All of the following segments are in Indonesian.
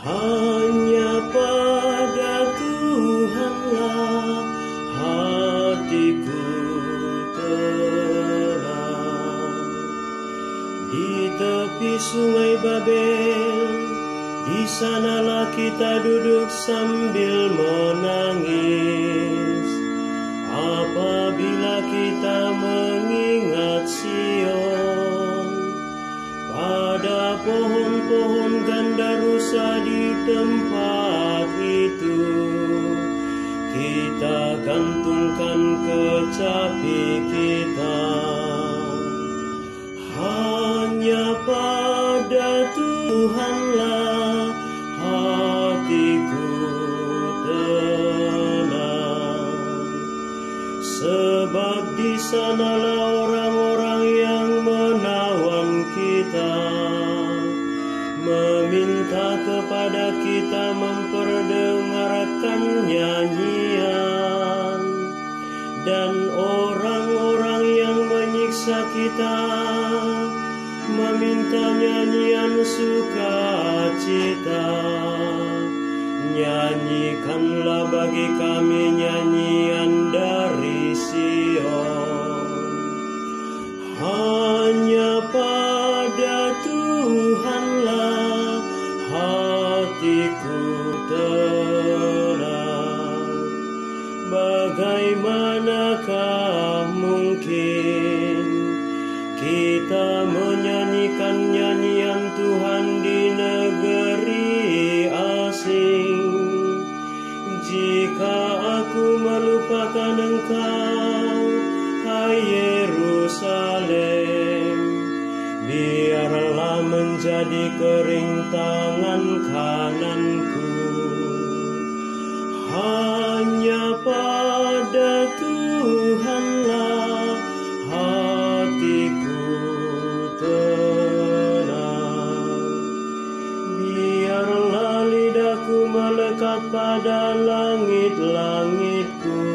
Hanya pada Tuhanlah hatiku tenang. Di tepi sungai Babel, di sanalah kita duduk sambil menangis. Apabila kita mengingat Sion, pada pohon-pohon gandarusa di tempat itu, kita gantungkan kecapi kita. Hanya pada Tuhanlah hatiku tenang, sebab di sanalah orang-orang yang menawan kita, meminta kepada kita memperdengarkan nyanyian, dan orang-orang yang menyiksa kita meminta nyanyian sukacita. Nyanyikanlah bagi kami nyanyian dari Sion. Hanya pada Tuhanlah hatiku tenang. Bagaimanakah mungkin kita menyanyikan nyanyian Tuhan di negeri asing, jika aku melupakan Engkau, hai Yerusalem? Biarlah menjadi kering tangan kananku. Hanya pada Tuhanlah hatiku tenang. Biarlah lidahku melekat pada langit-langitku,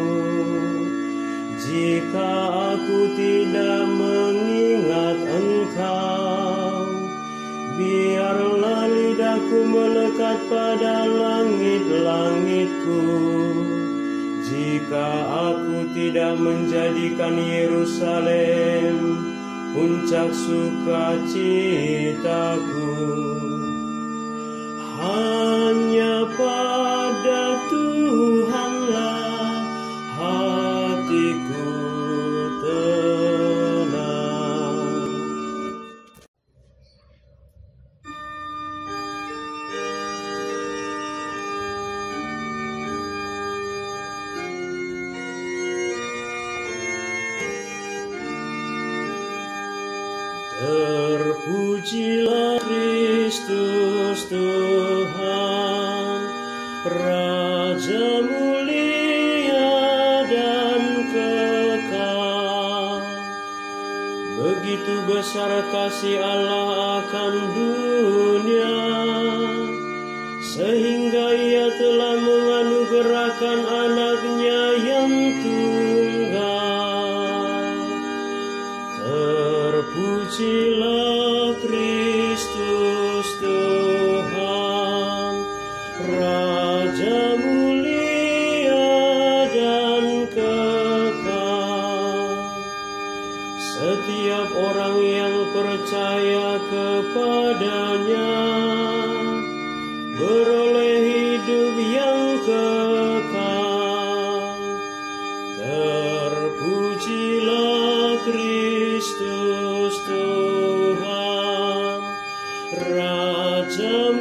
jika aku tidak mengingat Engkau. Biarlah lidahku melekat pada langit-langitku, jika aku tidak menjadikan Yerusalem puncak sukacitaku. Hanya pada Tuhanlah hatiku tenang. Terpujilah Kristus Tuhan, Raja mulia dan kekal. Begitu besar kasih Allah akan dunia, sehingga Ia telah menganugerahkan anaknya yang tunggal. Terpujilah Kristus Tuhan, Raja mulia dan kekal. Setiap orang yang percaya kepadanya beroleh hidup yang kekal. Terpujilah Kristus Tuhan, Raja